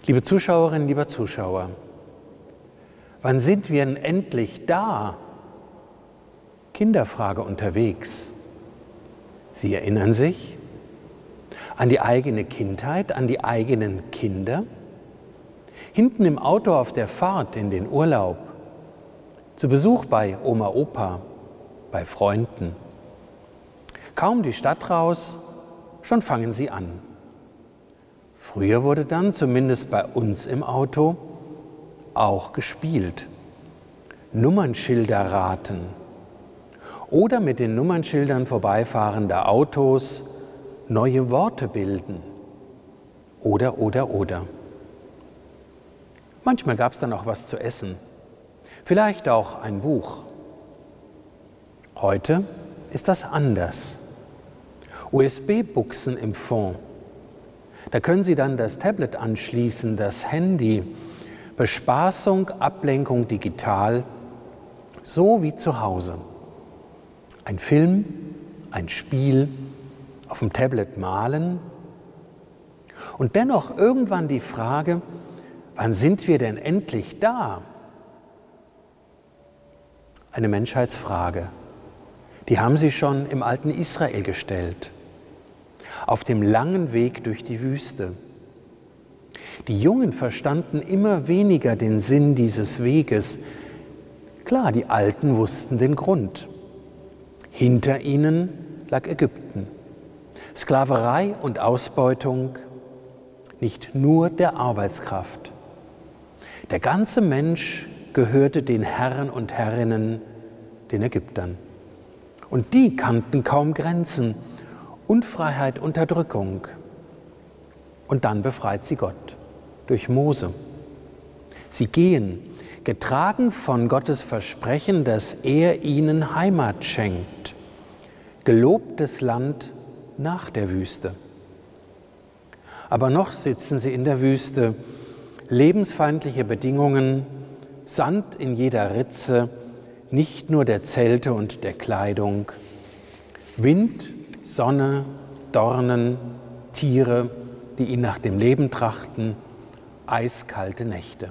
Liebe Zuschauerinnen, lieber Zuschauer, wann sind wir denn endlich da? Kinderfrage unterwegs. Sie erinnern sich an die eigene Kindheit, an die eigenen Kinder? Hinten im Auto auf der Fahrt in den Urlaub, zu Besuch bei Oma, Opa, bei Freunden. Kaum die Stadt raus, schon fangen sie an. Früher wurde dann, zumindest bei uns im Auto, auch gespielt. Nummernschilder raten oder mit den Nummernschildern vorbeifahrender Autos neue Worte bilden. Oder. Manchmal gab es dann auch was zu essen, vielleicht auch ein Buch. Heute ist das anders. USB-Buchsen im Fond. Da können Sie dann das Tablet anschließen, das Handy. Bespaßung, Ablenkung digital, so wie zu Hause. Ein Film, ein Spiel, auf dem Tablet malen. Und dennoch irgendwann die Frage, wann sind wir denn endlich da? Eine Menschheitsfrage. Die haben sie schon im alten Israel gestellt. Auf dem langen Weg durch die Wüste. Die Jungen verstanden immer weniger den Sinn dieses Weges. Klar, die Alten wussten den Grund. Hinter ihnen lag Ägypten. Sklaverei und Ausbeutung, nicht nur der Arbeitskraft. Der ganze Mensch gehörte den Herren und Herrinnen, den Ägyptern. Und die kannten kaum Grenzen, Unfreiheit, Unterdrückung. Und dann befreit sie Gott durch Mose. Sie gehen, getragen von Gottes Versprechen, dass er ihnen Heimat schenkt. Gelobtes Land nach der Wüste. Aber noch sitzen sie in der Wüste. Lebensfeindliche Bedingungen, Sand in jeder Ritze, nicht nur der Zelte und der Kleidung. Wind, Sonne, Dornen, Tiere, die ihn nach dem Leben trachten, eiskalte Nächte.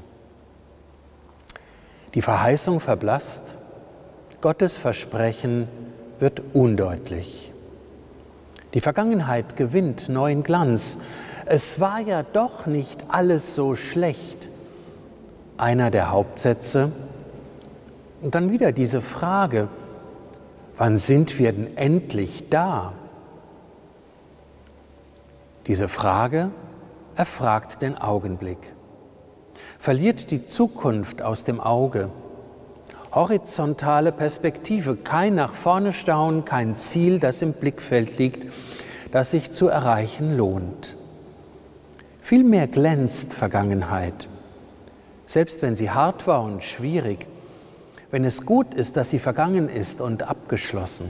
Die Verheißung verblasst, Gottes Versprechen wird undeutlich. Die Vergangenheit gewinnt neuen Glanz. Es war ja doch nicht alles so schlecht. Einer der Hauptsätze. Und dann wieder diese Frage, wann sind wir denn endlich da? Diese Frage erfragt den Augenblick, verliert die Zukunft aus dem Auge. Horizontale Perspektive, kein nach vorne staunen, kein Ziel, das im Blickfeld liegt, das sich zu erreichen lohnt. Vielmehr glänzt Vergangenheit, selbst wenn sie hart war und schwierig, wenn es gut ist, dass sie vergangen ist und abgeschlossen.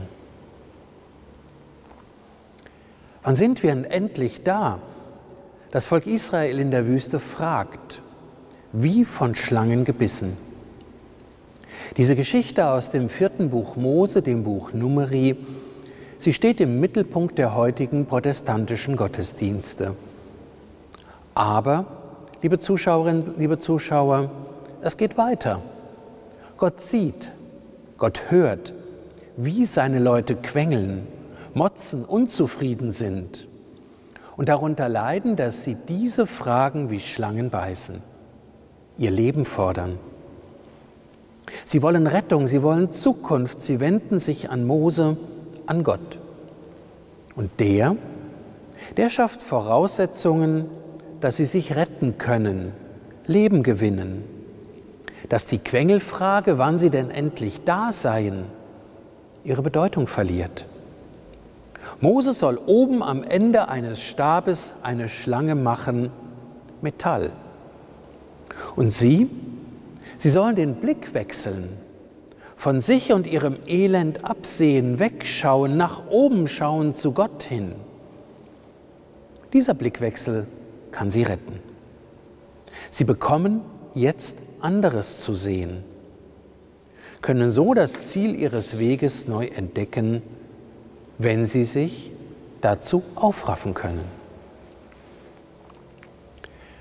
Wann sind wir denn endlich da? Das Volk Israel in der Wüste fragt, wie von Schlangen gebissen. Diese Geschichte aus dem 4. Buch Mose, dem Buch Numeri, sie steht im Mittelpunkt der heutigen protestantischen Gottesdienste. Aber, liebe Zuschauerinnen, liebe Zuschauer, es geht weiter. Gott sieht, Gott hört, wie seine Leute quengeln, motzen, unzufrieden sind und darunter leiden, dass sie diese Fragen wie Schlangen beißen, ihr Leben fordern. Sie wollen Rettung, sie wollen Zukunft, sie wenden sich an Mose, an Gott. Und der schafft Voraussetzungen, dass sie sich retten können, Leben gewinnen, dass die Quengelfrage, wann sie denn endlich da seien, ihre Bedeutung verliert. Mose soll oben am Ende eines Stabes eine Schlange machen, Metall. Und sie sollen den Blick wechseln, von sich und ihrem Elend absehen, wegschauen, nach oben schauen zu Gott hin. Dieser Blickwechsel kann sie retten. Sie bekommen jetzt anderes zu sehen, können so das Ziel ihres Weges neu entdecken, wenn sie sich dazu aufraffen können.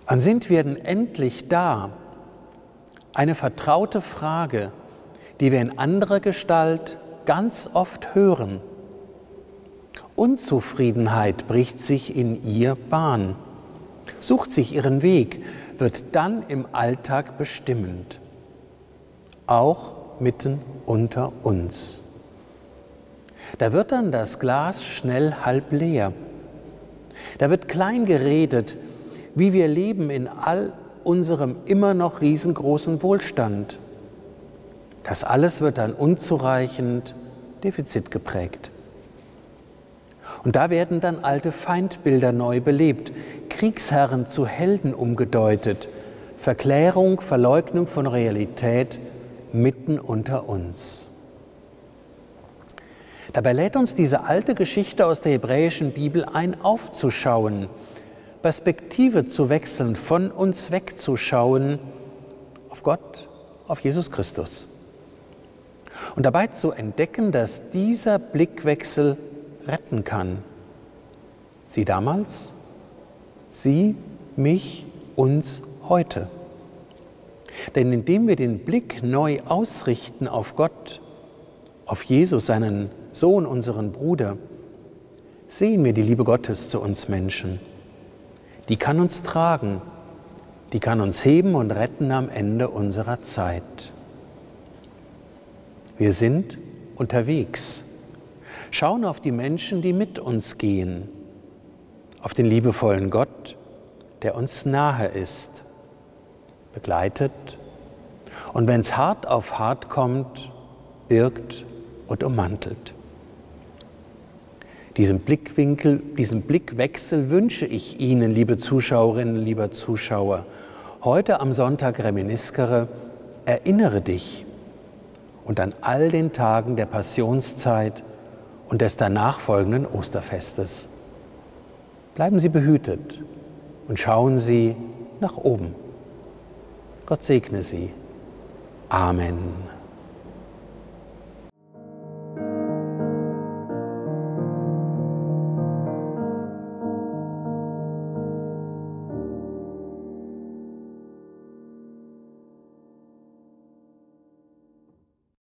Wann sind wir denn endlich da? Eine vertraute Frage, die wir in anderer Gestalt ganz oft hören. Unzufriedenheit bricht sich in ihr Bahn, sucht sich ihren Weg, wird dann im Alltag bestimmend, auch mitten unter uns. Da wird dann das Glas schnell halb leer. Da wird klein geredet, wie wir leben in all unserem immer noch riesengroßen Wohlstand. Das alles wird dann unzureichend, defizitgeprägt. Und da werden dann alte Feindbilder neu belebt, Kriegsherren zu Helden umgedeutet, Verklärung, Verleugnung von Realität mitten unter uns. Dabei lädt uns diese alte Geschichte aus der hebräischen Bibel ein, aufzuschauen, Perspektive zu wechseln, von uns wegzuschauen auf Gott, auf Jesus Christus. Und dabei zu entdecken, dass dieser Blickwechsel retten kann. Sie damals, Sie, mich, uns heute. Denn indem wir den Blick neu ausrichten auf Gott, auf Jesus, seinen Sohn, unseren Bruder, sehen wir die Liebe Gottes zu uns Menschen. Die kann uns tragen, die kann uns heben und retten am Ende unserer Zeit. Wir sind unterwegs, schauen auf die Menschen, die mit uns gehen, auf den liebevollen Gott, der uns nahe ist, begleitet und wenn es hart auf hart kommt, birgt und ummantelt. Diesen Blickwechsel wünsche ich Ihnen, liebe Zuschauerinnen, lieber Zuschauer. Heute am Sonntag Reminiscere, erinnere dich und an all den Tagen der Passionszeit und des danach folgenden Osterfestes. Bleiben Sie behütet und schauen Sie nach oben. Gott segne Sie. Amen.